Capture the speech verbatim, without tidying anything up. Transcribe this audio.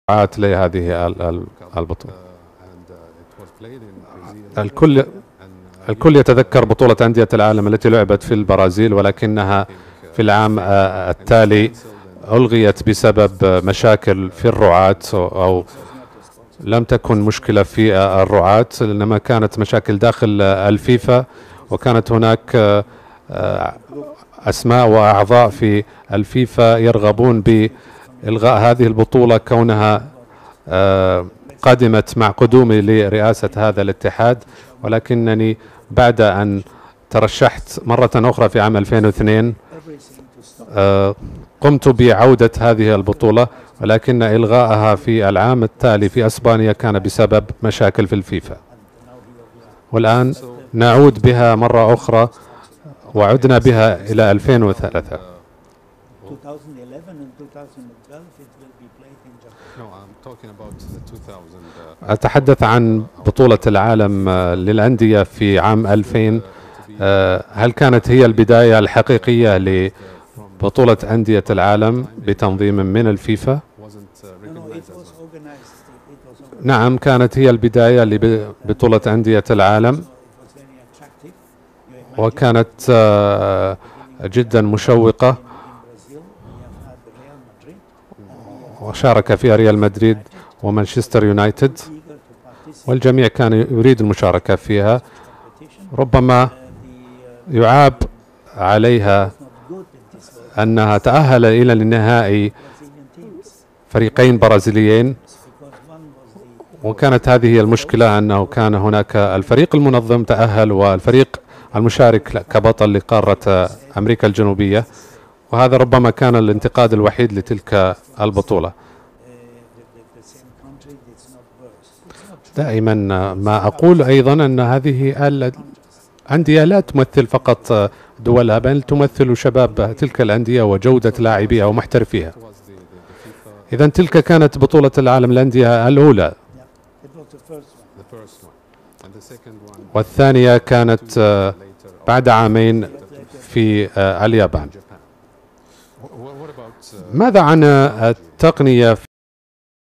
لهذه البطولة. الكل الكل يتذكر بطولة أندية العالم التي لعبت في البرازيل، ولكنها في العام التالي ألغيت بسبب مشاكل في الرعاة، أو لم تكن مشكلة في الرعاة، إنما كانت مشاكل داخل الفيفا، وكانت هناك أسماء وأعضاء في الفيفا يرغبون بإلغاء هذه البطولة كونها قدمت مع قدومي لرئاسة هذا الاتحاد. ولكنني بعد أن ترشحت مرة أخرى في عام ألفين واثنين قمت بعودة هذه البطولة، ولكن إلغاءها في العام التالي في أسبانيا كان بسبب مشاكل في الفيفا. والآن نعود بها مرة أخرى، وعدنا بها إلى ألفين وثلاثة. أتحدث عن بطولة العالم للأندية في عام ألفين. هل كانت هي البداية الحقيقية لبطولة أندية العالم بتنظيم من الفيفا؟ نعم، كانت هي البداية لبطولة أندية العالم، وكانت جدا مشوقة، وشارك فيها ريال مدريد ومانشستر يونايتد، والجميع كان يريد المشاركة فيها. ربما يعاب عليها أنها تأهل إلى النهائي فريقين برازيليين، وكانت هذه هي المشكلة، أنه كان هناك الفريق المنظم تأهل والفريق المشارك كبطل لقارة أمريكا الجنوبية، وهذا ربما كان الانتقاد الوحيد لتلك البطولة. دائما ما أقول أيضا أن هذه الأندية لا تمثل فقط دولها، بل تمثل شباب تلك الأندية وجودة لاعبيها ومحترفيها. إذا تلك كانت بطولة العالم للأندية الأولى، والثانية كانت بعد عامين في اليابان. ماذا عن التقنية